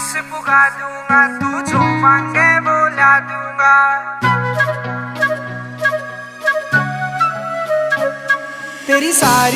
Wish पुगा दूंगा, तू जो मांगे वो ला दूंगा। तेरी सारी